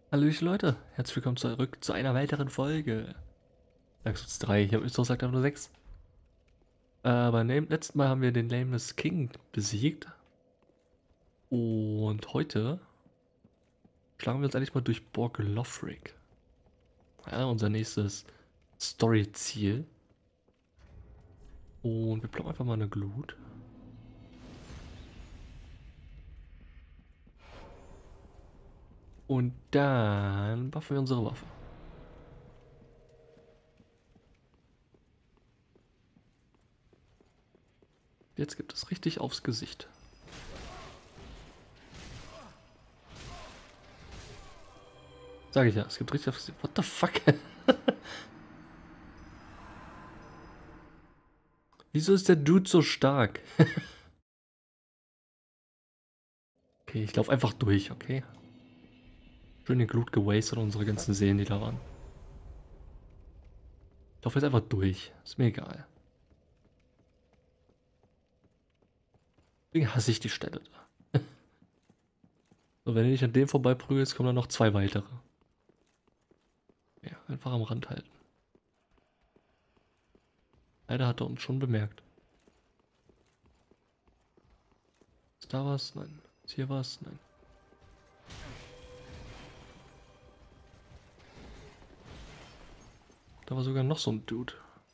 Hallöchen Leute, herzlich willkommen zurück zu einer weiteren Folge. Dark Souls 3, ich habe jetzt gesagt, nur 6. Beim letzten Mal haben wir den Nameless King besiegt. Und heute schlagen wir uns eigentlich mal durch Borg Lothric. Ja, unser nächstes Story-Ziel. Und wir ploppen einfach mal eine Glut. Und dann buffen wir unsere Waffe. Jetzt gibt es richtig aufs Gesicht. Sag ich ja, es gibt richtig aufs Gesicht. What the fuck? Wieso ist der Dude so stark? Okay, ich laufe einfach durch, okay? Schön den Glut gewastet und unsere ganzen Seelen, die da waren. Ich laufe jetzt einfach durch. Ist mir egal. Deswegen hasse ich die Stelle da. So, wenn du nicht an dem vorbeiprügelst, kommen dann noch zwei weitere. Ja, einfach am Rand halten. Leider hat er uns schon bemerkt. Ist da was? Nein. Ist hier was? Nein. Da war sogar noch so ein Dude.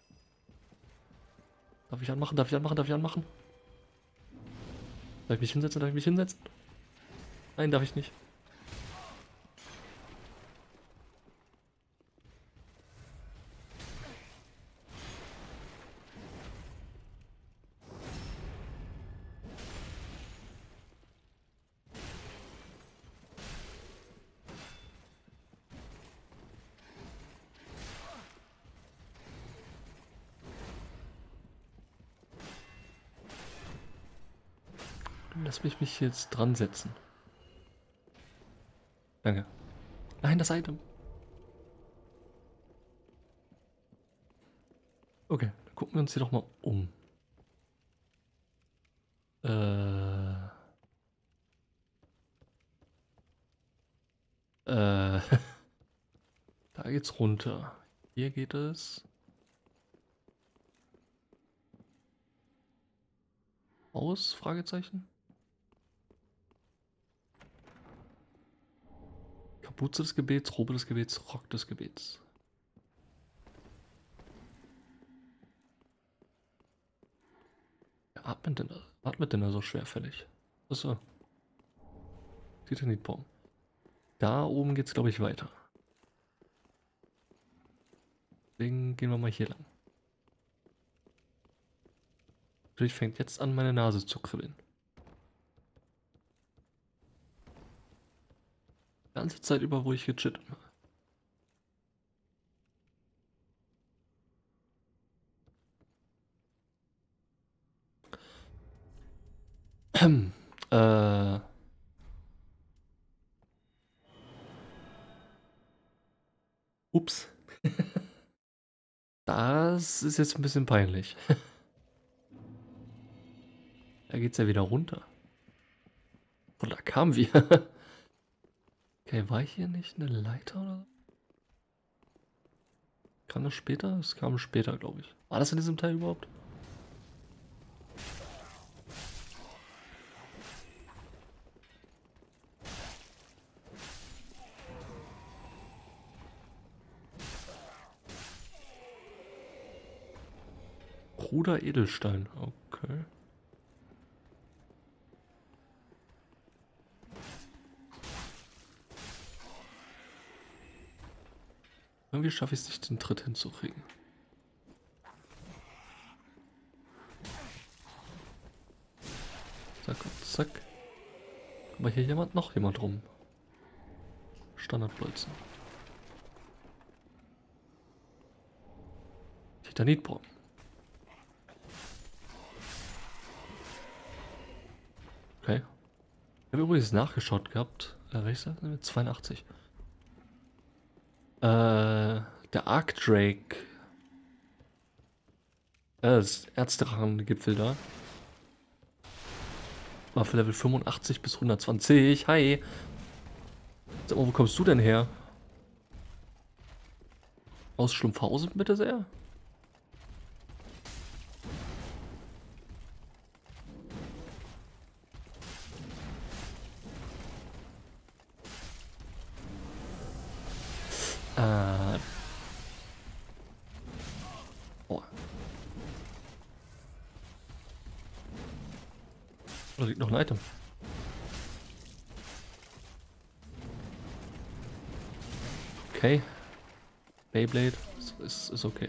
Darf ich anmachen? Darf ich anmachen? Darf ich anmachen? Darf ich mich hinsetzen? Darf ich mich hinsetzen? Nein, darf ich nicht. Lass mich jetzt dran setzen. Danke. Nein, das Item. Okay, dann gucken wir uns hier doch mal um. Äh. Äh. Da geht's runter. Hier geht es. Aus? Fragezeichen. Kapuze des Gebets, Robe des Gebets, Rock des Gebets. Wer atmet denn da so schwerfällig? Achso. Titanitbaum. Da oben geht's, glaube ich, weiter. Deswegen gehen wir mal hier lang. Natürlich fängt jetzt an, meine Nase zu kribbeln. Die ganze Zeit über, wo ich gechillt habe. Ups. Das ist jetzt ein bisschen peinlich. Da geht's ja wieder runter. Von da kamen wir. Okay, war hier nicht eine Leiter oder so? Kam das später? Es kam später, glaube ich. War das in diesem Teil überhaupt? Bruder Edelstein, okay. Irgendwie schaffe ich es nicht, den Tritt hinzukriegen. Zack und zack. Guck mal, hier noch jemand rum. Standardbolzen. Titanitbaum. Okay. Ich habe übrigens nachgeschaut gehabt. Welches ist das? 82. Der Arkdrake. Das Erzdrachen-Gipfel da. War für Level 85 bis 120. Hi. Sag mal, wo kommst du denn her? Aus Schlumpfhausen, bitte sehr? Äh. Oh. Da liegt noch ein Item. Okay. Beyblade. Ist okay.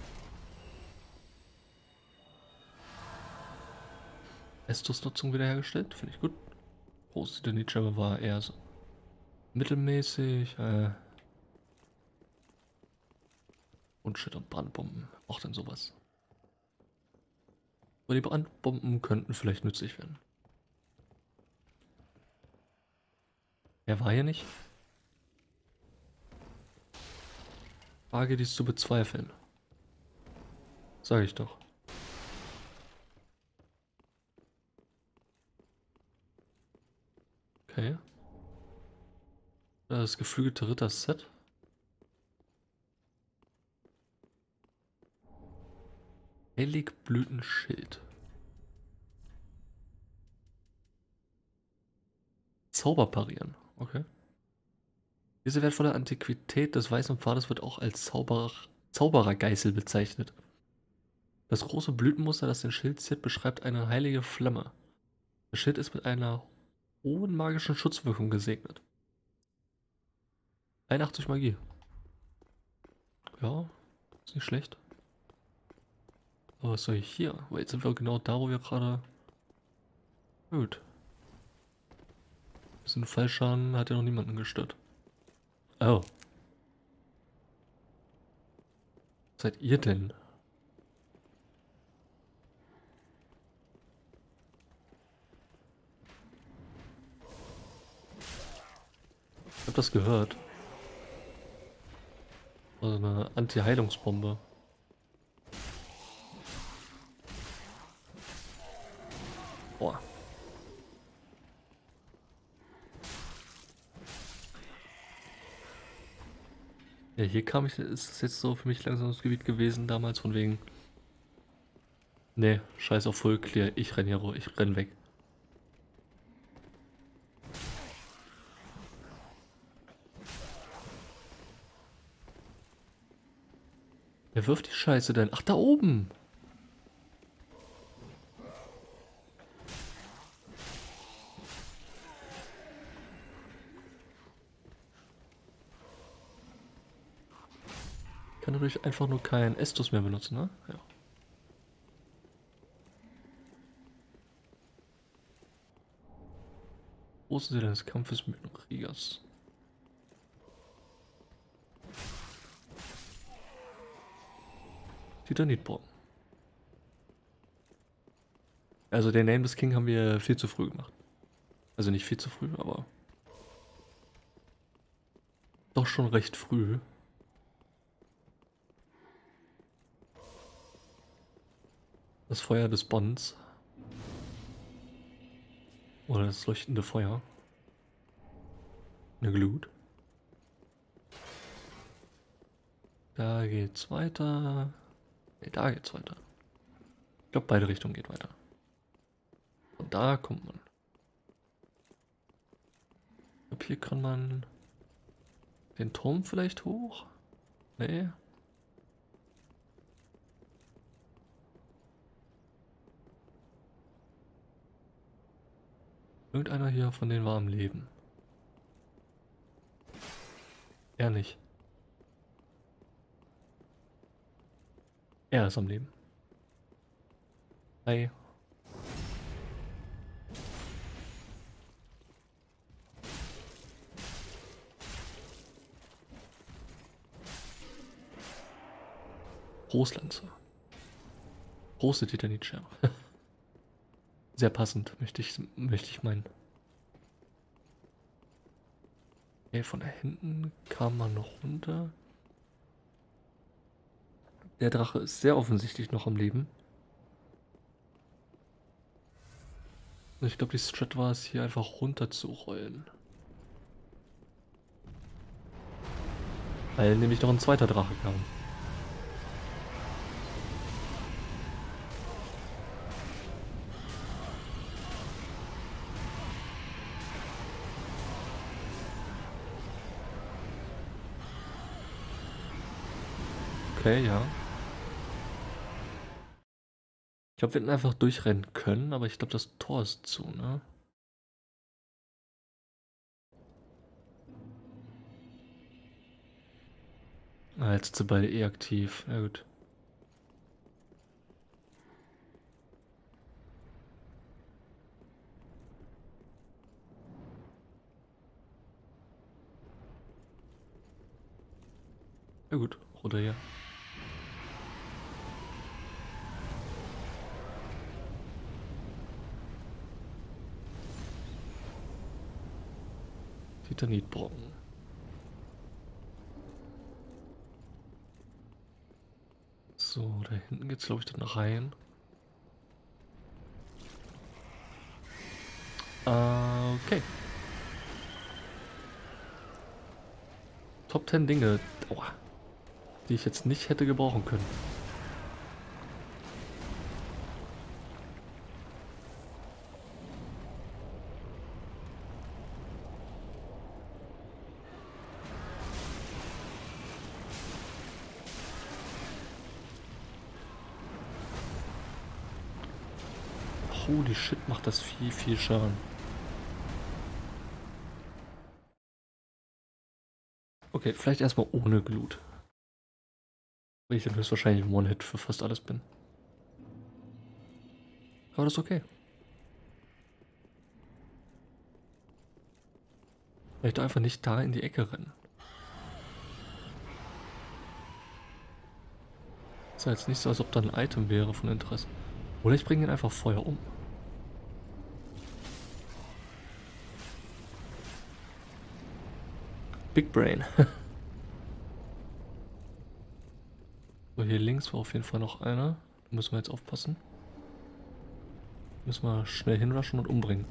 Estus-Nutzung wiederhergestellt. Finde ich gut. Große Dynitscheibe war eher so mittelmäßig. Und Shit und Brandbomben. Auch dann sowas. Aber die Brandbomben könnten vielleicht nützlich werden. Er war hier nicht. Wage dies zu bezweifeln. Sag ich doch. Okay. Das geflügelte Ritter-Set. Heiligblütenschild. Zauber parieren. Okay. Diese wertvolle Antiquität des Weißen Pfades wird auch als Zauberergeißel bezeichnet. Das große Blütenmuster, das den Schild ziert, beschreibt eine heilige Flamme. Das Schild ist mit einer hohen magischen Schutzwirkung gesegnet. 81 Magie. Ja, ist nicht schlecht. Aber was soll ich hier? Aber jetzt sind wir genau da, wo wir gerade... Gut. Bisschen Fallschaden hat ja noch niemanden gestört. Oh. Was seid ihr denn? Ich hab das gehört. Also eine Anti-Heilungsbombe. Boah. Ja, hier kam ich, ist es jetzt so für mich langsam das Gebiet gewesen damals von wegen. Nee, scheiß auf Full Clear, ich renn hier, ich renn weg. Wer wirft die Scheiße denn? Ach, da oben! Ich kann natürlich einfach nur keinen Estus mehr benutzen, ne? Ja. Große Seele des Kampfes mit dem Kriegers. Titanitbomben. Also den Nameless King haben wir viel zu früh gemacht. Also nicht viel zu früh, aber doch schon recht früh. Das Feuer des Bonds. Oder das leuchtende Feuer. Eine Glut. Da geht's weiter. Ne, da geht's weiter. Ich glaube, beide Richtungen geht weiter. Und da kommt man. Ich glaube, hier kann man den Turm vielleicht hoch. Nee. Irgendeiner hier von denen war am Leben. Er nicht. Er ist am Leben. Hi. Großlanze. Große Titanitscherbe. Sehr passend, möchte ich meinen. Okay, von da hinten kam man noch runter. Der Drache ist sehr offensichtlich noch am Leben. Ich glaube, die Strat war es, hier einfach runter zu rollen. Weil nämlich noch ein zweiter Drache kam. Okay, ja. Ich glaube, wir hätten einfach durchrennen können, aber ich glaube, das Tor ist zu, ne? Ah, jetzt sind sie beide eh aktiv. Ja gut. Ja gut, runter hier. Titanitbrocken. So, da hinten geht's, glaube ich, dann rein. Okay. Top 10 Dinge, aua, die ich jetzt nicht hätte gebrauchen können. Holy shit, macht das viel Schaden. Okay, vielleicht erstmal ohne Glut. Weil ich dann höchstwahrscheinlich im One-Hit für fast alles bin. Aber das ist okay. Vielleicht einfach nicht da in die Ecke rennen. Ist ja jetzt nicht so, als ob da ein Item wäre von Interesse. Oder ich bringe ihn einfach Feuer um. Big Brain. So, hier links war auf jeden Fall noch einer. Da müssen wir jetzt aufpassen. Müssen wir schnell hinrushen und umbringen.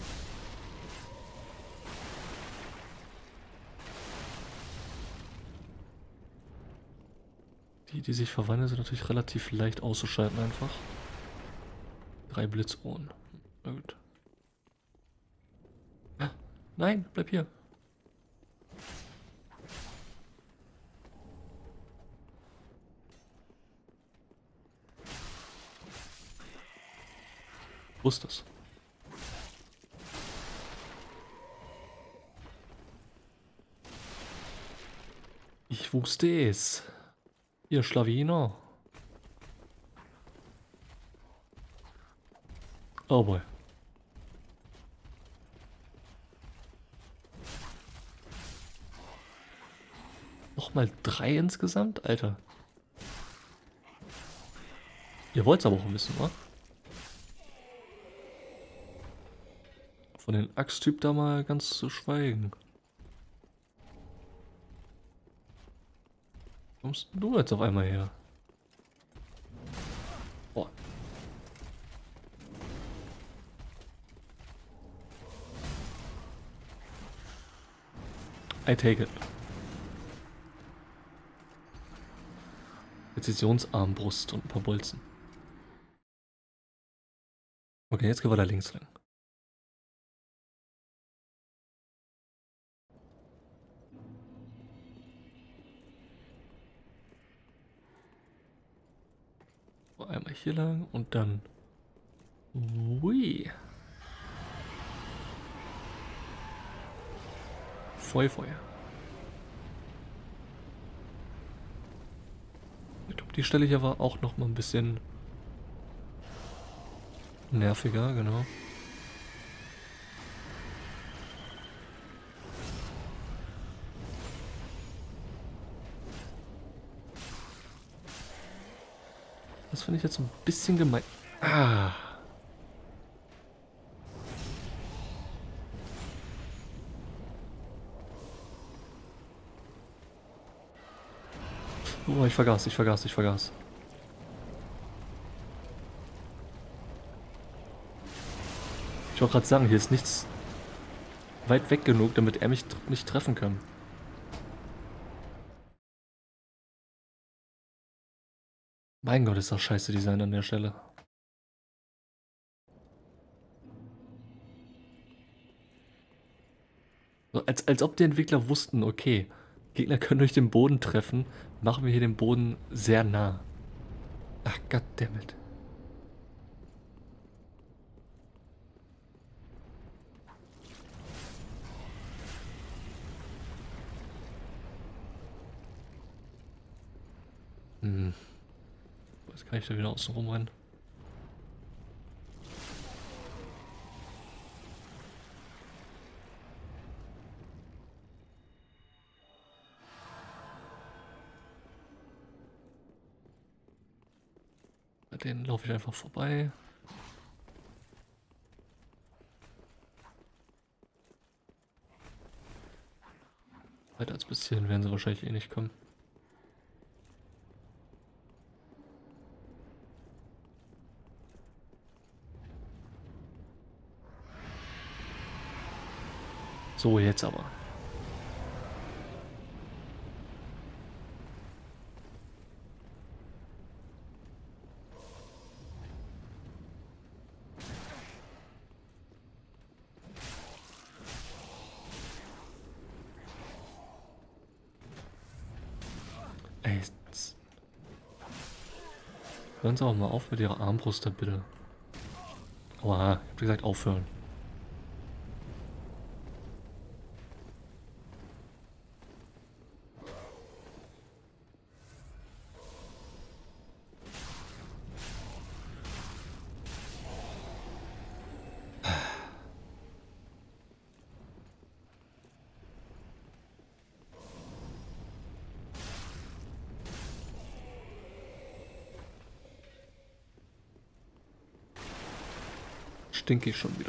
Die sich verwandeln, sind natürlich relativ leicht auszuschalten einfach. 3 Blitzohren. Na gut. Ah, nein, bleib hier. Wusste es. Ich wusste es. Ihr Schlawiner. Oh boy. Nochmal 3 insgesamt? Alter. Ihr wollt es aber auch wissen, wa? Von den Axttyp da mal ganz zu schweigen. Kommst du jetzt auf einmal her? Boah. I take it. Präzisionsarmbrust und ein paar Bolzen. Okay, jetzt gehen wir da links lang. Einmal hier lang und dann... Ui. Feuer. Ich glaube, die Stelle hier war auch noch mal ein bisschen nerviger, genau. Das finde ich jetzt ein bisschen gemein. Ah. Oh, ich vergaß. Ich wollte gerade sagen, hier ist nichts weit weg genug, damit er mich nicht treffen kann. Mein Gott, ist das scheiße Design an der Stelle. So, als ob die Entwickler wussten, okay, Gegner können durch den Boden treffen, machen wir hier den Boden sehr nah. Ach, goddammit. Hm. Jetzt kann ich da wieder außen rumrennen. Bei denen laufe ich einfach vorbei. Weiter als bis hierhin werden sie wahrscheinlich eh nicht kommen. So, jetzt aber. Ey, hören Sie auch mal auf mit Ihrer Armbrust, bitte. Oha, ich hab gesagt aufhören. Stinke ich schon wieder.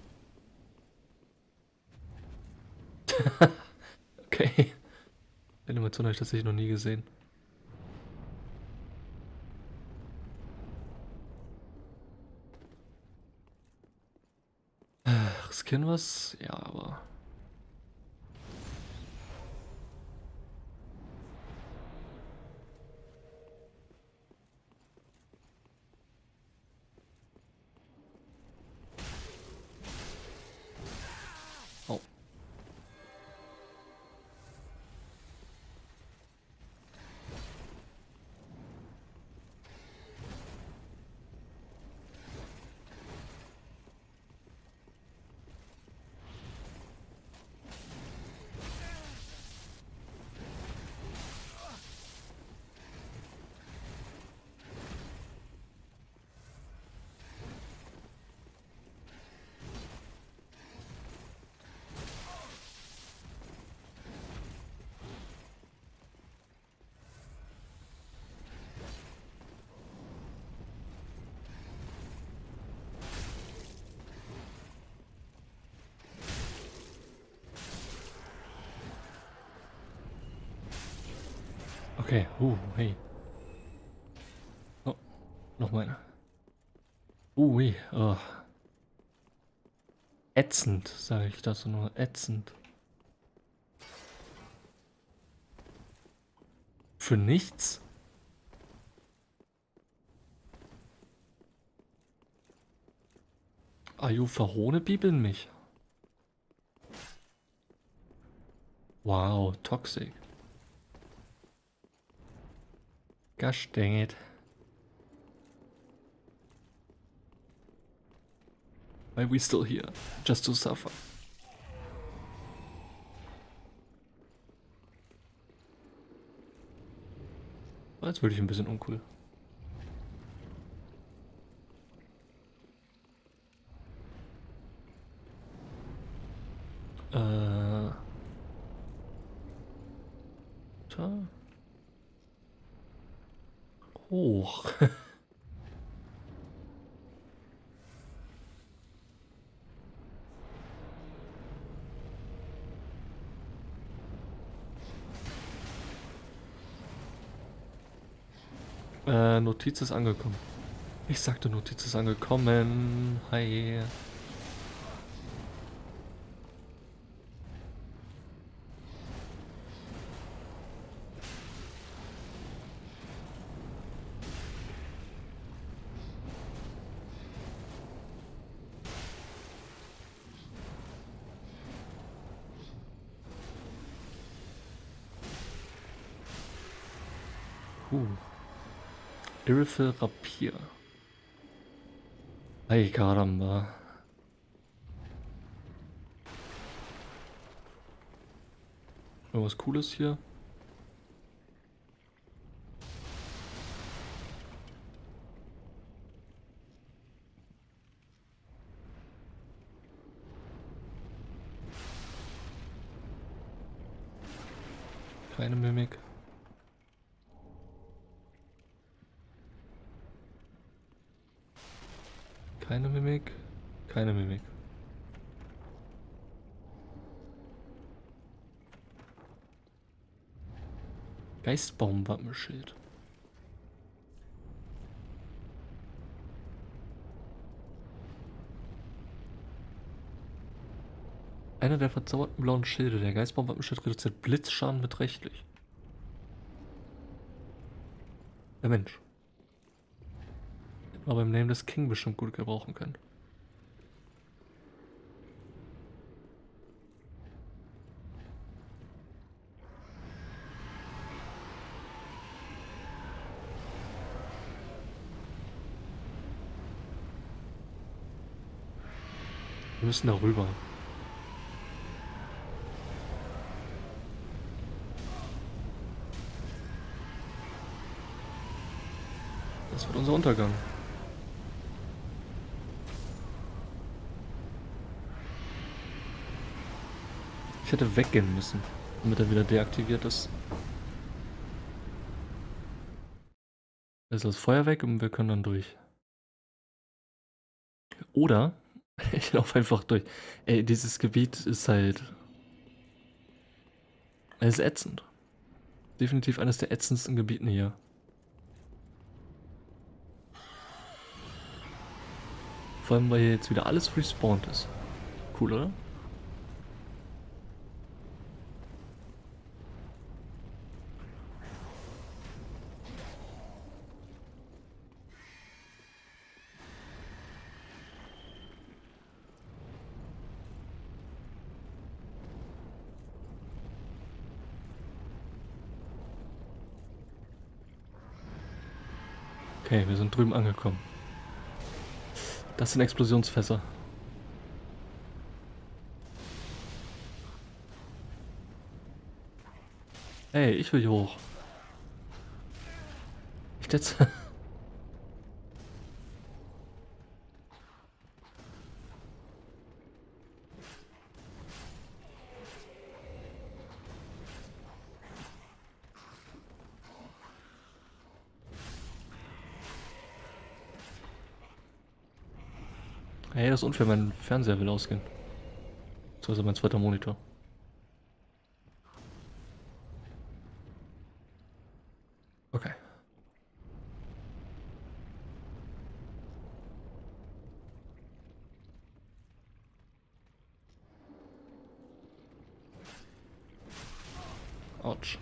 Okay. Animation habe ich tatsächlich noch nie gesehen. Riskieren was? Ja, aber. Oh. Okay, hey. Oh, noch einer. Ui, oh. Ätzend, sage ich das nur. Ätzend. Für nichts? Aju, verhohne Bibeln mich. Wow, toxic. Gosh dang it. Why we still here? Just to suffer. Jetzt würde ich ein bisschen uncool. Da. Hoch. Notiz ist angekommen. Ich sagte, Notiz ist angekommen. Hi. Irithel Rapier. Ay, caramba. Irgendwas Cooles hier? Keine Mimik. Keine Mimik. Keine Mimik. Geistbaum-Wappenschild. Einer der verzauberten blauen Schilde. Der Geistbaum-Wappenschild reduziert Blitzschaden beträchtlich. Der Mensch. Hätten wir beim Nameless King bestimmt gut gebrauchen können. Wir müssen da rüber. Das wird unser Untergang. Ich hätte weggehen müssen, damit er wieder deaktiviert ist. Jetzt ist das Feuer weg und wir können dann durch. Oder ich laufe einfach durch. Ey, dieses Gebiet ist halt... Es ist ätzend. Definitiv eines der ätzendsten Gebieten hier. Vor allem, weil hier jetzt wieder alles respawned ist. Cool, oder? Okay, wir sind drüben angekommen. Das sind Explosionsfässer. Hey, ich will hier hoch. Ich jetzt. Hey, das ist unfair, mein Fernseher will ausgehen. So ist mein zweiter Monitor. Okay. Autsch.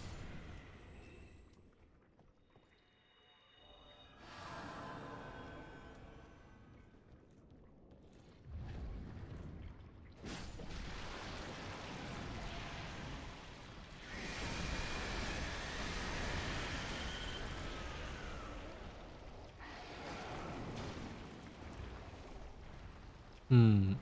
Hm.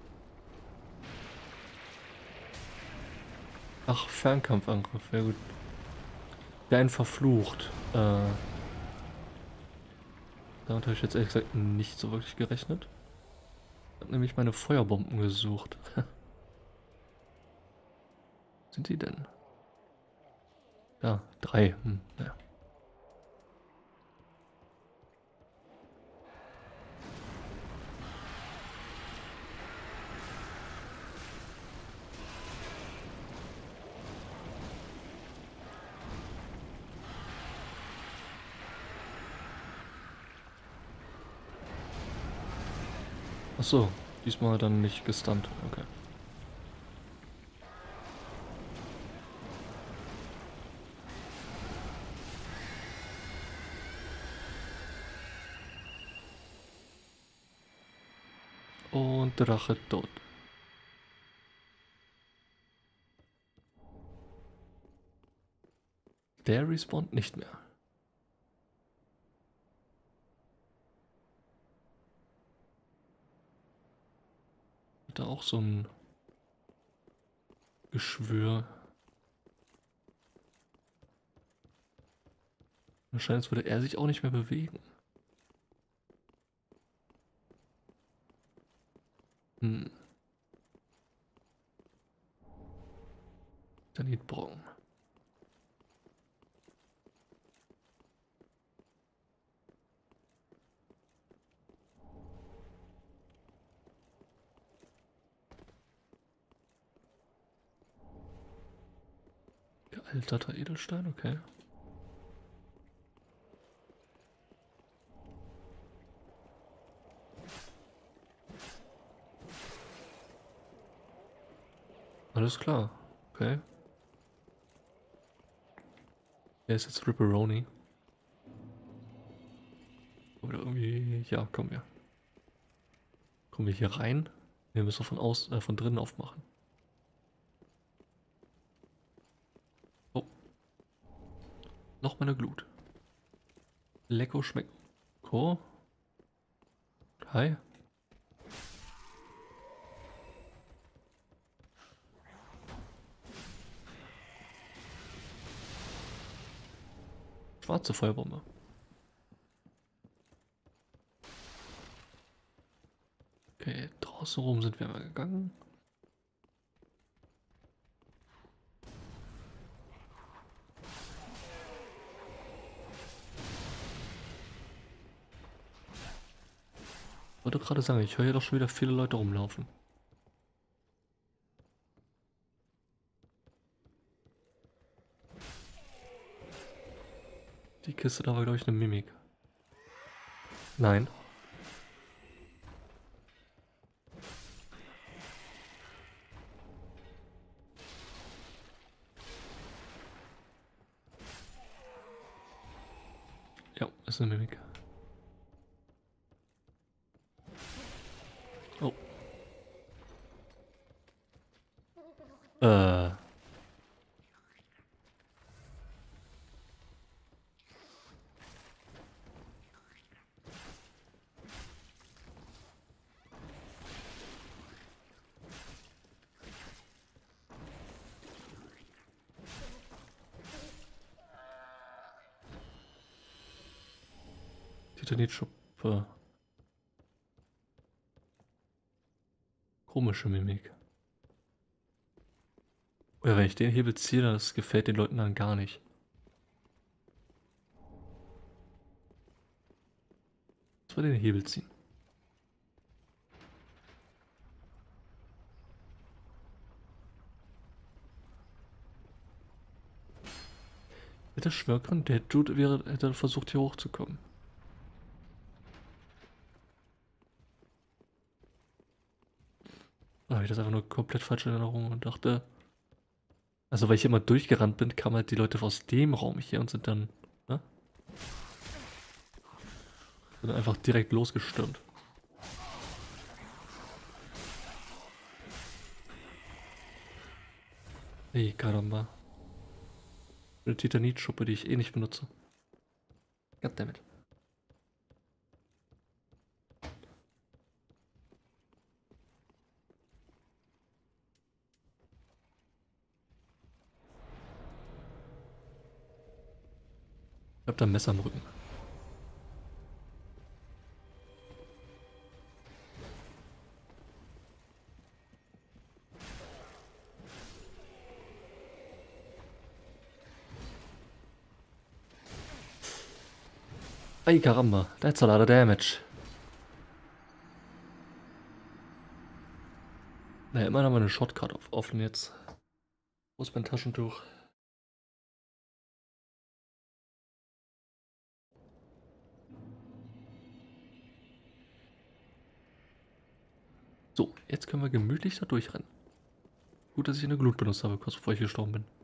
Ach, Fernkampfangriff, ja gut. Der einen verflucht. Damit habe ich jetzt ehrlich gesagt nicht so wirklich gerechnet. Ich habe nämlich meine Feuerbomben gesucht. Sind die denn? Ja, 3. Ja. Achso, diesmal dann nicht gestunt. Okay. Und Drache tot. Der respawnt nicht mehr. da auch so ein Geschwür. Wahrscheinlich würde er sich auch nicht mehr bewegen. Hm. Tanitbraun. Gealterter Edelstein, okay. Alles klar. Okay. Er ist jetzt Ripperoni. Oder irgendwie. Ja, kommen wir. Kommen wir hier rein? Wir müssen von drinnen aufmachen. Oh. Noch mal eine Glut. Lecko schmeckt. Oh. Hi. Schwarze Feuerbombe. Okay, draußen rum sind wir mal gegangen. Ich wollte gerade sagen, ich höre hier doch schon wieder viele Leute rumlaufen. Die Kiste da war, glaube ich, eine Mimik. Nein. Ja, ist eine Mimik. Oh. Äh. Titanitschuppe. Komische Mimik. Oder wenn ich den hier beziehe, das gefällt den Leuten dann gar nicht. Was war den Hebel ziehen? Hätte schwören können, der Dude hätte versucht hier hochzukommen. Da habe ich das einfach nur komplett falsch in Erinnerung und dachte. Also weil ich immer durchgerannt bin, kamen halt die Leute aus dem Raum hier und sind dann. Ne? Sind einfach direkt losgestürmt. Ey, caramba. Eine Titanitschuppe, die ich eh nicht benutze. Goddammit. Ich hab da ein Messer am Rücken. Ey, caramba. That's a lot of damage. Naja, immerhin haben wir eine Shotcard offen jetzt. Wo ist mein Taschentuch? So, jetzt können wir gemütlich da durchrennen. Gut, dass ich eine Glut benutzt habe, kurz bevor ich gestorben bin.